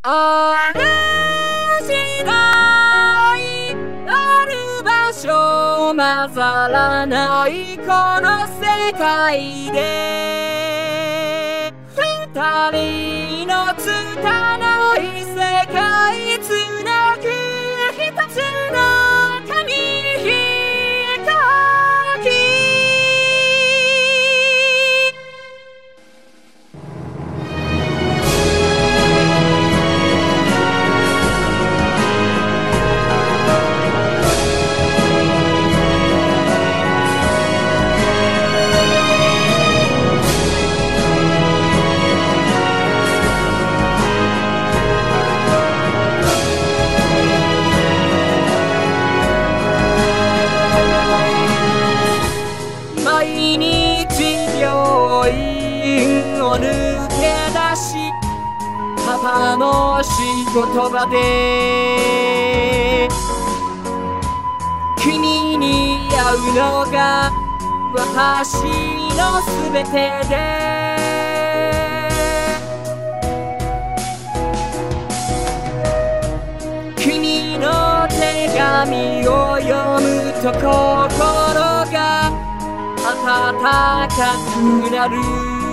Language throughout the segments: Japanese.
ある時代ある場所混ざらないこの世界で二人の拙い世界つなぐ一つの紙飛行機毎日病院を抜け出しパパの仕事場で君に会うのが私のすべてで君の手紙を読むと心が暖かくなる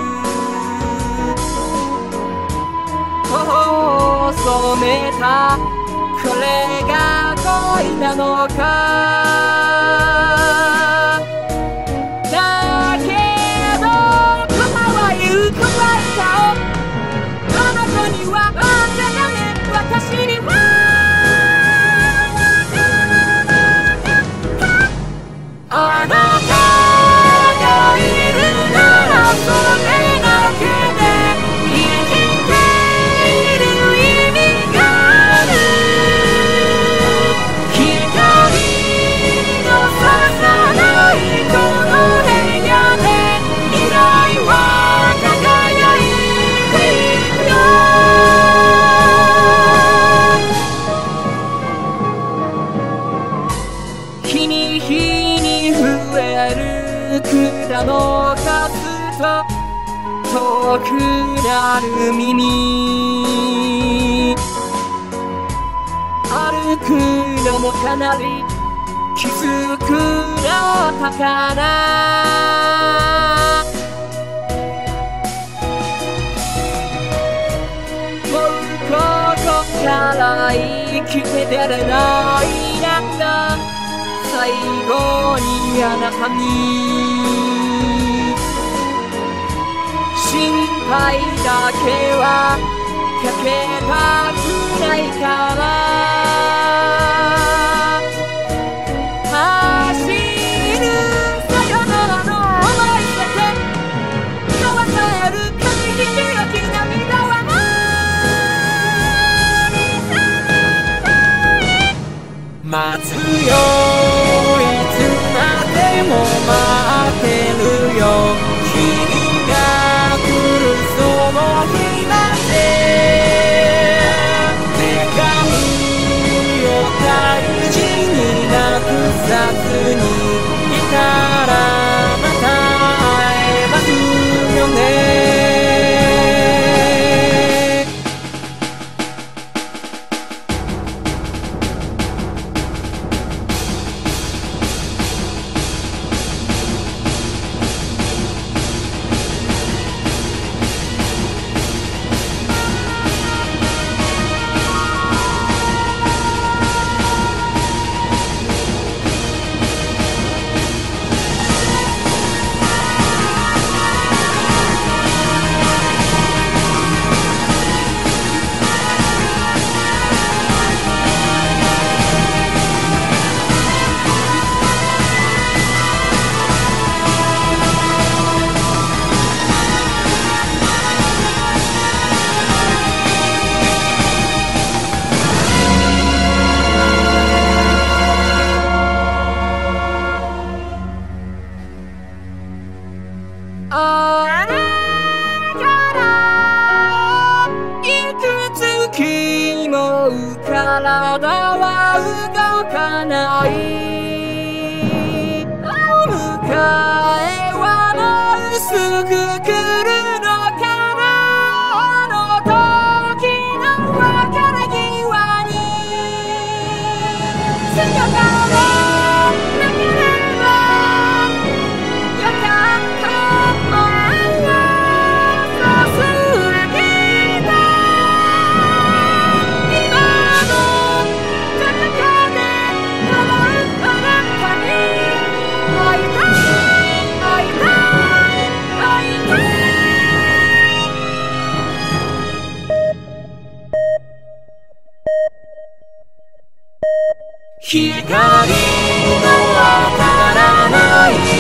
頬を染めたこれが恋なのかだけどパは言うくらいかあの子にはあんただね私にはあなた日に日に増える管の数と遠くなる耳歩くのもかなり気づくのだからもうここから生きて出れないなんだ最後にあなたに心配だけはかけたくないから走るさよならの思い出で交わされる紙飛行機涙は待つよも待ってるよ君が来るその日まで手紙を大事になくさずにいたらまた会えますよねあれからいくつきも体は動かないお迎えはもうすぐ来るのかなあの時の光のわからない